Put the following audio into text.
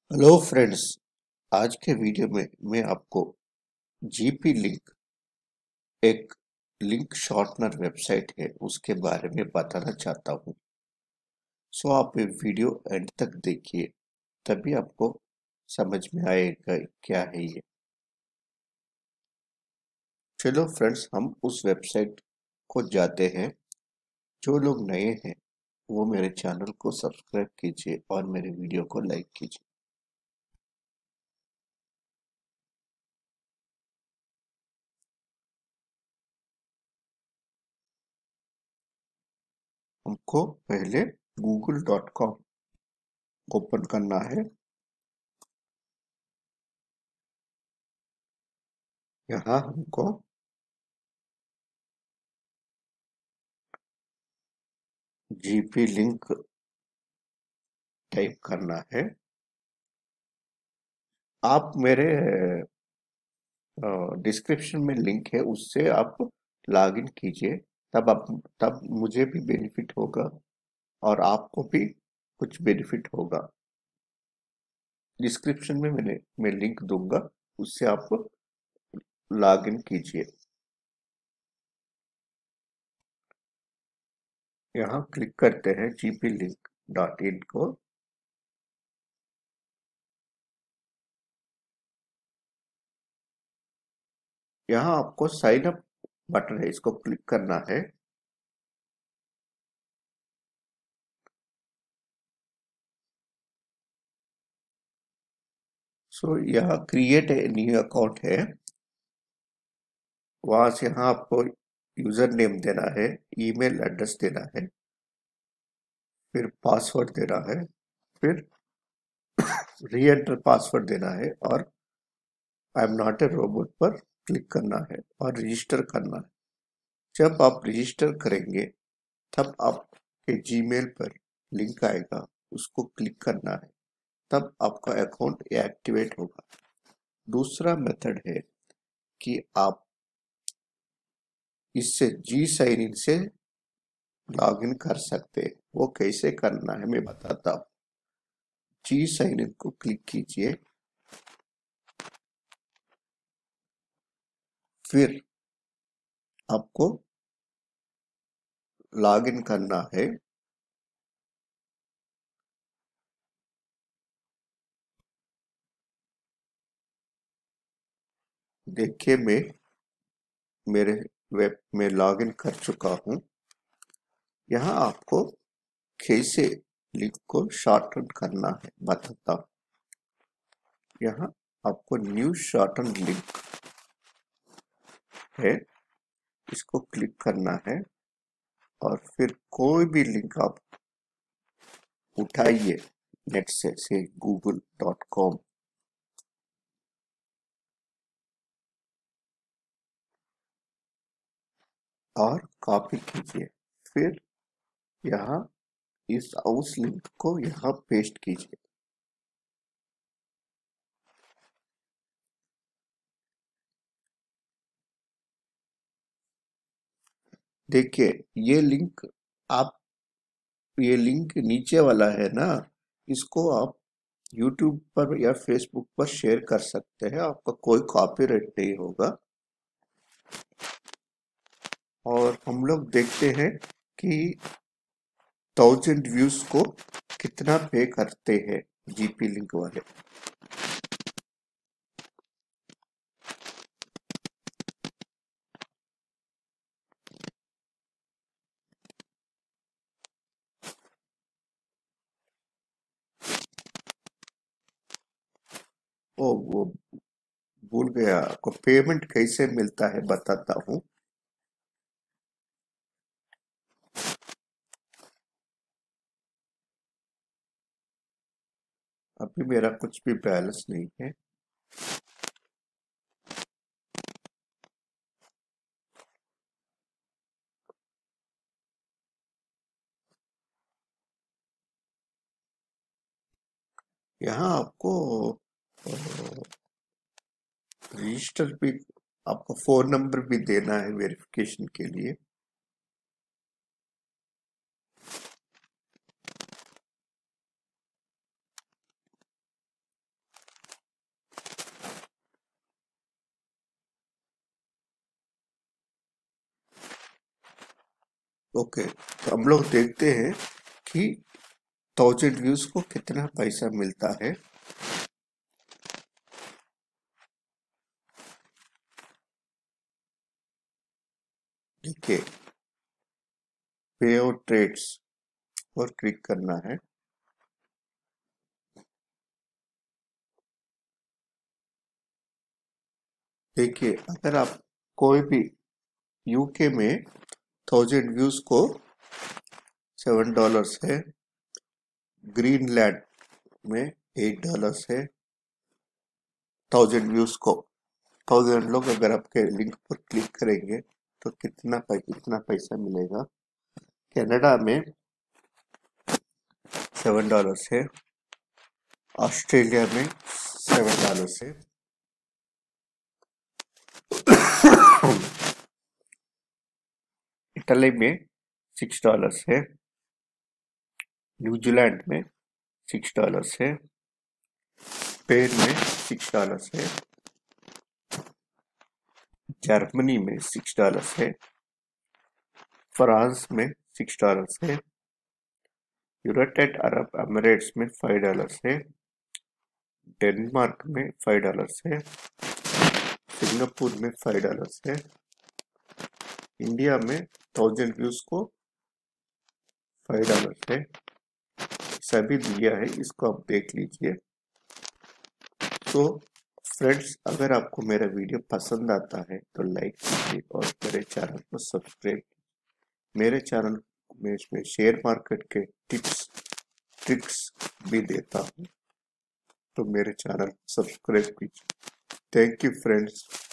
Hello friends. आज के video में मैं आपको जीपी लिंक एक लिंक शॉर्टनर वेबसाइट है उसके बारे में बताना चाहता हूँ। सो आप ये वीडियो एंड तक देखिए, तभी आपको समझ में आएगा क्या है ये। चलो फ्रेंड्स, हम उस वेबसाइट को जाते हैं। जो लोग नए हैं वो मेरे चैनल को सब्सक्राइब कीजिए और मेरे वीडियो को लाइक कीजिए। हमको पहले google.com ओपन करना है। यहाँ हमको जीपी लिंक टाइप करना है। आप मेरे डिस्क्रिप्शन में लिंक है, उससे आप लॉगिन कीजिए। तब मुझे भी बेनिफिट होगा और आपको भी कुछ बेनिफिट होगा। डिस्क्रिप्शन में मैं लिंक दूंगा, उससे आप लॉगिन कीजिए। यहाँ क्लिक करते हैं gplink.in को। यहाँ आपको साइन अप बटन है, इसको क्लिक करना है। सो यहाँ क्रिएट ए न्यू अकाउंट है। वहां से यहाँ आपको यूजर नेम देना है, ईमेल एड्रेस देना है, फिर पासवर्ड देना है, फिर री एंटर पासवर्ड देना है और I am not a robot पर क्लिक करना है और रजिस्टर करना है। जब आप रजिस्टर करेंगे तब आपके जीमेल पर लिंक आएगा, उसको क्लिक करना है, तब आपका अकाउंट एक्टिवेट होगा। दूसरा मेथड है कि आप इससे जी साइन इन से लॉगिन कर सकते हैं। वो कैसे करना है मैं बताता हूँ। जी साइन इन को क्लिक कीजिए, फिर आपको लॉगिन करना है। देखिए, मैं मेरे वेब में लॉगिन कर चुका हूँ। यहाँ आपको कैसे लिंक को शॉर्टन करना है बताता हूँ। यहाँ आपको न्यू शॉर्टन लिंक है, इसको क्लिक करना है और फिर कोई भी लिंक आप उठाइए नेट से google.com और कॉपी कीजिए। फिर यहाँ इस उस लिंक को यहाँ पेस्ट कीजिए। देखिए, ये लिंक आप ये लिंक नीचे वाला है ना, इसको आप यूट्यूब पर या फेसबुक पर शेयर कर सकते हैं, आपका कोई कॉपीराइट नहीं होगा। और हम लोग देखते हैं कि 1000 व्यूज को कितना पे करते हैं जीपी लिंक वाले। वो भूल गया, आपको पेमेंट कैसे मिलता है बताता हूँ। अभी मेरा कुछ भी बैलेंस नहीं है। यहाँ आपको रजिस्टर भी, आपको फोन नंबर भी देना है वेरिफिकेशन के लिए। ओके, तो हम लोग देखते हैं कि 1000 व्यूज को कितना पैसा मिलता है। देखिए, पे और ट्रेड्स पर क्लिक करना है। देखिए, अगर आप कोई भी यूके में 1000 व्यूज को $7 है, ग्रीनलैंड में $8 है। 1000 व्यूज को 1000 लोग अगर आपके लिंक पर क्लिक करेंगे तो कितना पैसा मिलेगा। कनाडा में $7 है, ऑस्ट्रेलिया में $7 है, इटली में $6 है, न्यूजीलैंड में $6 है, स्पेन में $6 है, जर्मनी में $6 है, फ्रांस में $6 है, यूनाइटेड अरब अमीरेट्स में $5 है, डेनमार्क में $5 है, सिंगापुर में $5 है, इंडिया में 1000 व्यूज को $5 है। सभी दिया है, इसको आप देख लीजिए। तो फ्रेंड्स, अगर आपको मेरा वीडियो पसंद आता है तो लाइक कीजिए और मेरे चैनल को सब्सक्राइब। मेरे चैनल में इसमें शेयर मार्केट के टिप्स ट्रिक्स भी देता हूँ, तो मेरे चैनल सब्सक्राइब कीजिए। Thank you friends.